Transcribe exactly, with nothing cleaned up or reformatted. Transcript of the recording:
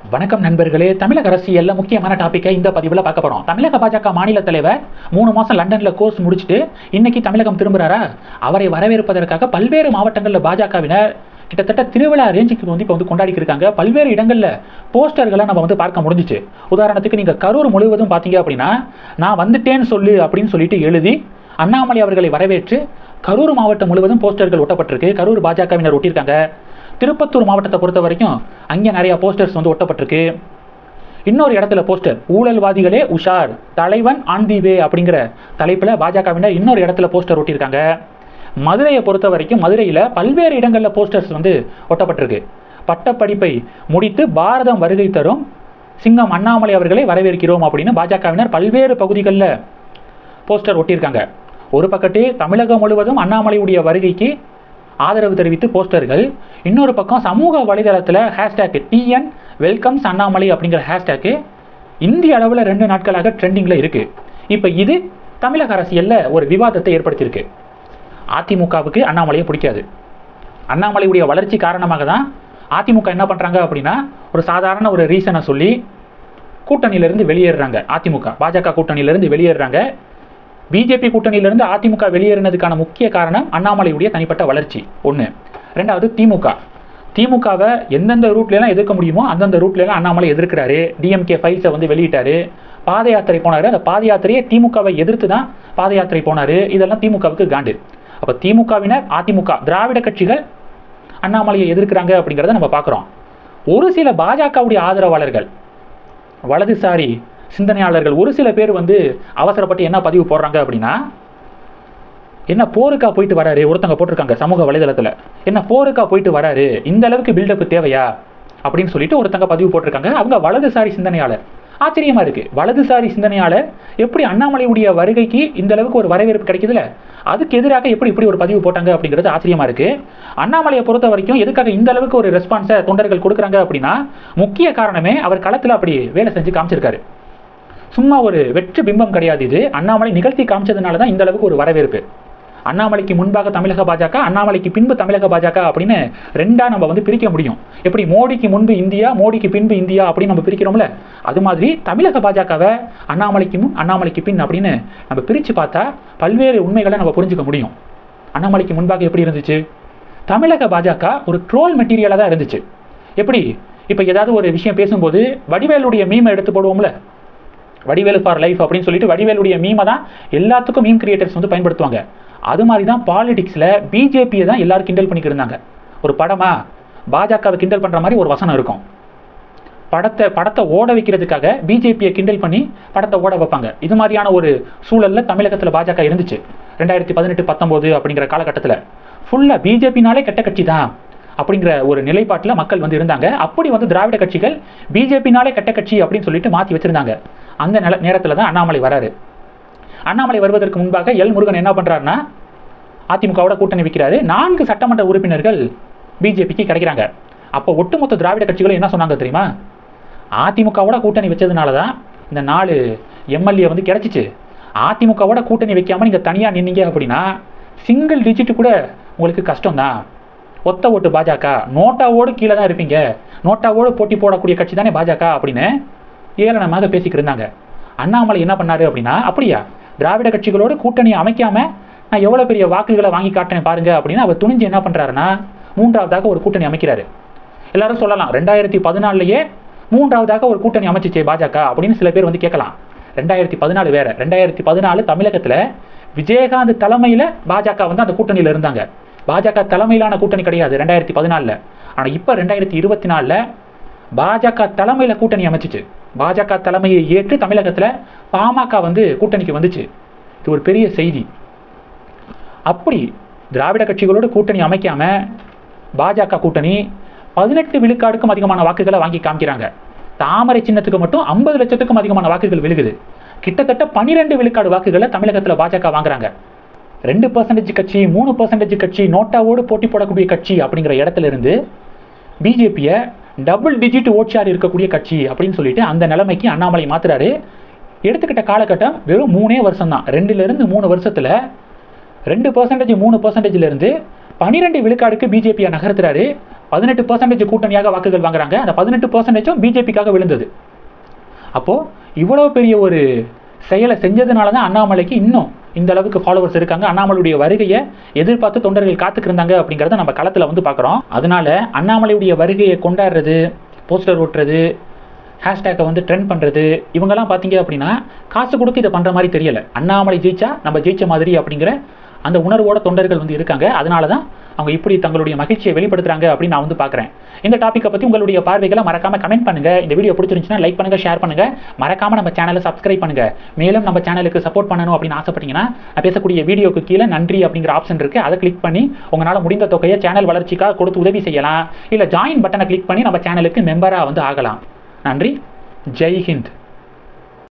வணக்கம் நண்பர்களே. தமிழக அரசியல்ல முக்கியமான டாபிக்கை இந்த பதிவில் பார்க்க போறோம். தமிழக பாஜக மாநில தலைவர் மூணு மாசம் லண்டன்ல கோர்ஸ் முடிச்சுட்டு இன்னைக்கு தமிழகம் திரும்புறாரா? அவரை வரவேற்பதற்காக பல்வேறு மாவட்டங்களில் பாஜகவினர் கிட்டத்தட்ட திருவிழா ரேஞ்சுக்கு வந்து இப்போ வந்து கொண்டாடிட்டு இருக்காங்க. பல்வேறு இடங்களில் போஸ்டர்களை நம்ம வந்து பார்க்க முடிஞ்சிச்சு. உதாரணத்துக்கு நீங்கள் கரூர் முழுவதும் பார்த்தீங்க அப்படின்னா, நான் வந்துட்டேன்னு சொல்லு அப்படின்னு சொல்லிட்டு எழுதி அண்ணாமலை அவர்களை வரவேற்று கரூர் மாவட்டம் முழுவதும் போஸ்டர்கள் ஒட்டப்பட்டிருக்கு. கரூர் பாஜகவினர் ஒட்டியிருக்காங்க. திருப்பத்தூர் மாவட்டத்தை பொறுத்த வரைக்கும் அங்கே நிறைய போஸ்டர்ஸ் வந்து ஒட்டப்பட்டிருக்கு. இன்னொரு இடத்துல போஸ்டர் ஊழல்வாதிகளே உஷார், தலைவன் ஆன் தி வே அப்படிங்கிற தலைப்பில் பாஜகவினர் இன்னொரு இடத்துல போஸ்டர் ஒட்டியிருக்காங்க. மதுரையை பொறுத்த வரைக்கும் மதுரையில் பல்வேறு இடங்களில் போஸ்டர்ஸ் வந்து ஒட்டப்பட்டிருக்கு. பட்டப்படிப்பை முடித்து பாரதம் வருகை தரும் சிங்கம் அண்ணாமலை அவர்களை வரவேற்கிறோம் அப்படின்னு பாஜகவினர் பல்வேறு பகுதிகளில் போஸ்டர் ஒட்டியிருக்காங்க. ஒரு பக்கத்து தமிழகம் முழுவதும் அண்ணாமலையுடைய வருகைக்கு ஆதரவு தெரிவித்து போஸ்டர்கள், இன்னொரு பக்கம் சமூக வலைதளத்தில் ஹேஷ்டேக் டிஎன் வெல்கம்ஸ் அண்ணாமலை அப்படிங்கிற ஹேஷ்டேக்கு இந்திய அளவில் ரெண்டு நாட்களாக ட்ரெண்டிங்கில் இருக்குது. இப்போ இது தமிழக அரசியலில் ஒரு விவாதத்தை ஏற்படுத்தியிருக்கு. அதிமுகவுக்கு அண்ணாமலையை பிடிக்காது. அண்ணாமலையுடைய வளர்ச்சி காரணமாக தான் அதிமுக என்ன பண்ணுறாங்க அப்படின்னா, ஒரு சாதாரண ஒரு ரீசனை சொல்லி கூட்டணியிலிருந்து வெளியேறுறாங்க. அதிமுக பாஜக கூட்டணியிலிருந்து வெளியேறுறாங்க. பிஜேபி கூட்டணியிலிருந்து அதிமுக வெளியேறினதுக்கான முக்கிய காரணம் அண்ணாமலையுடைய தனிப்பட்ட வளர்ச்சி ஒன்று. ரெண்டாவது, திமுக திமுகவை எந்தெந்த ரூட்லாம் எதிர்க்க முடியுமோ அந்தந்த ரூட்லாம் அண்ணாமலை எதிர்க்கிறாரு. டிஎம்கே ஃபைல்ஸை வந்து வெளியிட்டாரு. பாத யாத்திரை போனார். அந்த பாத யாத்திரையை திமுகவை எதிர்த்து தான் பாத யாத்திரை போனார். இதெல்லாம் திமுகவுக்கு காண்டு. அப்போ திமுகவினர், அதிமுக, திராவிட கட்சிகள் அண்ணாமலையை எதிர்க்கிறாங்க அப்படிங்கிறத நம்ம பார்க்குறோம். ஒரு சில பாஜகவுடைய ஆதரவாளர்கள், வலதுசாரி சிந்தனையாளர்கள் ஒரு சில பேர் வந்து அவசரப்பட்டு என்ன பதிவு போடுறாங்க அப்படின்னா, என்ன போருக்கா போயிட்டு வராரு, ஒருத்தங்க போட்டிருக்காங்க சமூக வலைதளத்தில், என்ன போருக்கா போயிட்டு வராரு, இந்த அளவுக்கு பில்டப் தேவையா அப்படின்னு சொல்லிட்டு ஒருத்தங்க பதிவு போட்டிருக்காங்க. அவங்க வலதுசாரி சிந்தனையாளர். ஆச்சரியமா இருக்கு. வலதுசாரி சிந்தனையாளர் எப்படி அண்ணாமலையுடைய வருகைக்கு இந்த அளவுக்கு ஒரு வரவேற்பு கிடைக்குதுல, அதுக்கு எதிராக எப்படி இப்படி ஒரு பதிவு போட்டாங்க அப்படிங்கிறது ஆச்சரியமா இருக்கு. அண்ணாமலையை பொறுத்த வரைக்கும் எதுக்காக இந்த அளவுக்கு ஒரு ரெஸ்பான்ஸை தொண்டர்கள் கொடுக்குறாங்க அப்படின்னா, முக்கிய காரணமே அவர் களத்தில் அப்படி வேலை செஞ்சு காமிச்சிருக்காரு. சும்மா ஒரு வெற்று பிம்பம் கிடையாது இது. அண்ணாமலை நிகழ்த்தி காமிச்சதுனால தான் இந்த அளவுக்கு ஒரு வரவேற்பு. அண்ணாமலைக்கு முன்பாக தமிழக பாஜக, அண்ணாமலைக்கு பின்பு தமிழக பாஜக அப்படின்னு ரெண்டா நம்ம வந்து பிரிக்க முடியும். எப்படி மோடிக்கு முன்பு இந்தியா, மோடிக்கு பின்பு இந்தியா அப்படின்னு நம்ம பிரிக்கிறோம்ல, அது மாதிரி தமிழக பாஜகவை அண்ணாமலைக்கு முன், அண்ணாமலைக்கு பின் அப்படின்னு நம்ம பிரித்து பார்த்தா பல்வேறு உண்மைகளை நம்ம புரிஞ்சுக்க முடியும். அண்ணாமலைக்கு முன்பாக எப்படி இருந்துச்சு? தமிழக பாஜக ஒரு ட்ரோல் மெட்டீரியலாக தான் இருந்துச்சு. எப்படி இப்போ ஏதாவது ஒரு விஷயம் பேசும்போது வடிவேலுடைய மீமை எடுத்து போடுவோம்ல, வடிவேலு ஃபார் லைஃப் அப்படின்னு சொல்லிட்டு வடிவேலுடைய மீமை தான் எல்லாத்துக்கும் மீம் கிரியேட்டர்ஸ் வந்து பயன்படுத்துவாங்க. அது மாதிரி தான் பாலிடிக்ஸில் பிஜேபியை தான் எல்லாரும் கிண்டல் பண்ணிக்கிட்டு இருந்தாங்க. ஒரு படமா பாஜகவை கிண்டல் பண்ணுற மாதிரி ஒரு வசனம் இருக்கும். படத்தை படத்தை ஓட வைக்கிறதுக்காக பிஜேபியை கிண்டல் பண்ணி படத்தை ஓட வைப்பாங்க. இது மாதிரியான ஒரு சூழலில் தமிழகத்தில் பாஜக இருந்துச்சு. ரெண்டாயிரத்தி பதினெட்டு பத்தொம்போது அப்படிங்கிற காலகட்டத்தில் ஃபுல்லாக பிஜேபினாலே கெட்ட கட்சி தான் அப்படிங்கிற ஒரு நிலைப்பாட்டில் மக்கள் வந்து இருந்தாங்க. அப்படி வந்து திராவிட கட்சிகள் பிஜேபினாலே கெட்ட கட்சி அப்படின்னு சொல்லிட்டு மாற்றி வச்சிருந்தாங்க. அந்த நில நேரத்தில் தான் அண்ணாமலை வராரு. அண்ணாமலை வருவதற்கு முன்பாக எல் முருகன் என்ன பண்ணுறாருன்னா, அதிமுகவோட கூட்டணி வைக்கிறாரு. நான்கு சட்டமன்ற உறுப்பினர்கள் பிஜேபிக்கு கிடைக்கிறாங்க. அப்போ ஒட்டுமொத்த திராவிட கட்சிகளும் என்ன சொன்னாங்க தெரியுமா? அதிமுகவோட கூட்டணி வச்சதுனால தான் இந்த நாலு எம்எல்ஏ வந்து கிடைச்சிச்சு. அதிமுகவோட கூட்டணி வைக்காமல் நீங்கள் தனியாக நின்னீங்க அப்படின்னா சிங்கிள் டிஜிட் கூட உங்களுக்கு கஷ்டம்தான். ஒத்த ஓட்டு பாஜக, நோட்டாவோடு கீழே தான் இருப்பீங்க, நோட்டாவோடு போட்டி போடக்கூடிய கட்சி தானே பாஜக அப்படின்னு ஏளனமாக பேசிக்கிட்டு இருந்தாங்க. அண்ணாமலை என்ன பண்ணாரு அப்படின்னா, அப்படியா திராவிட கட்சிகளோடு கூட்டணி அமைக்காம நான் எவ்வளோ பெரிய வாக்குகளை வாங்கி காட்டுறேன் பாருங்க அப்படின்னு அவர் துணிஞ்சு என்ன பண்ணுறாருன்னா, மூன்றாவதாக ஒரு கூட்டணி அமைக்கிறாரு. எல்லாரும் சொல்லலாம், ரெண்டாயிரத்தி பதினாலுலேயே மூன்றாவதாக ஒரு கூட்டணி அமைச்சிச்சே பாஜக அப்படின்னு சில பேர் வந்து கேட்கலாம். ரெண்டாயிரத்தி பதினாலு வேற. ரெண்டாயிரத்தி பதினாலு தமிழகத்தில் விஜயகாந்த் தலைமையில் பாஜக வந்து அந்த கூட்டணியில் இருந்தாங்க. பாஜக தலைமையிலான கூட்டணி கிடையாது ரெண்டாயிரத்தி பதினாலில். ஆனால் இப்போ ரெண்டாயிரத்தி இருபத்தி நாலில் பாஜக தலைமையில் கூட்டணி அமைச்சிச்சு. பாஜக தலைமையை ஏற்று தமிழகத்தில் பாமக வந்து கூட்டணிக்கு வந்துச்சு. இது ஒரு பெரிய செய்தி. அப்படி திராவிட கட்சிகளோடு கூட்டணி அமைக்காம பாஜக கூட்டணி பதினெட்டு விழுக்காடுக்கும் அதிகமான வாக்குகளை வாங்கி காமிக்கிறாங்க. தாமரை சின்னத்துக்கு மட்டும் ஐம்பது லட்சத்துக்கும் அதிகமான வாக்குகள் விழுகுது. கிட்டத்தட்ட பன்னிரெண்டு விழுக்காடு வாக்குகளை தமிழகத்தில் பாஜக வாங்குறாங்க. ரெண்டு பர்சன்டேஜ் கட்சி, மூணு பர்சன்டேஜ் கட்சி, நோட்டாவோடு போட்டி போடக்கூடிய கட்சி அப்படிங்கிற இடத்துல இருந்து பிஜேபியை டபுள் டிஜிட் ஓட் ஷேர் இருக்கக்கூடிய கட்சி அப்படின்னு சொல்லிட்டு அந்த நிலைமைக்கு அண்ணாமலை மாத்துறாரு. எடுத்துக்கிட்ட காலகட்டம் வெறும் மூணே வருஷம் தான். ரெண்டுலேருந்து மூணு வருஷத்தில் ரெண்டு பர்சன்டேஜ் மூணு பர்சன்டேஜ்லேருந்து பனிரெண்டு விழுக்காடுக்கு பிஜேபியை நகர்த்துறாரு. பதினெட்டு பர்சன்டேஜ் கூட்டணியாக வாக்குகள் வாங்குறாங்க. அந்த பதினெட்டு பர்சன்டேஜும் பிஜேபிக்காக விழுந்தது. அப்போது இவ்வளோ பெரிய ஒரு செயலை செஞ்சதுனால தான் அண்ணாமலைக்கு இன்னும் இந்த அளவுக்கு ஃபாலோவர்ஸ் இருக்காங்க. அண்ணாமலையுடைய வருகையை எதிர்பார்த்து தொண்டர்கள் காத்துக்கு இருந்தாங்க அப்படிங்கிறத நம்ம களத்தில் வந்து பார்க்குறோம். அதனால அண்ணாமலையுடைய வருகையை கொண்டாடுறது, போஸ்டர் ஓட்டுறது, ஹேஷ்டேக்கை வந்து ட்ரெண்ட் பண்ணுறது, இவங்கெல்லாம் பார்த்தீங்க அப்படின்னா காசு கொடுக்க இதை பண்ணுற மாதிரி தெரியலை. அண்ணாமலை ஜெயிச்சா நம்ம ஜெயிச்ச மாதிரி அப்படிங்கிற அந்த உணர்வோட தொண்டர்கள் வந்து இருக்காங்க. அதனால தான் அவங்க இப்படி தங்களுடைய மகிழ்ச்சியை வெளிப்படுத்துறாங்க அப்படின்னு நான் வந்து பார்க்குறேன். இந்த டாப்பிக்கை பற்றி உங்களுடைய பார்வைகளை மறக்காம கமெண்ட் பண்ணுங்க. இந்த வீடியோ பிடிச்சிருந்துச்சுன்னா லைக் பண்ணுங்க, ஷேர் பண்ணுங்க, மறக்காம நம்ம சேனலை சப்ஸ்கிரைப் பண்ணுங்க. மேலும் நம்ம சேனலுக்கு சப்போர்ட் பண்ணணும் அப்படின்னு ஆசைப்பட்டீங்கன்னா நான் பேசக்கூடிய வீடியோக்கு கீழே நன்றி அப்படிங்கிற ஆப்ஷன் இருக்கு. அதை கிளிக் பண்ணி உங்களால் முடிந்த தொகையை சேனல் வளர்ச்சிக்காக கொடுத்து உதவி செய்யலாம். இல்லை ஜாயின் பட்டனை கிளிக் பண்ணி நம்ம சேனலுக்கு மெம்பராக வந்து ஆகலாம். நன்றி. ஜெய் ஹிந்த்.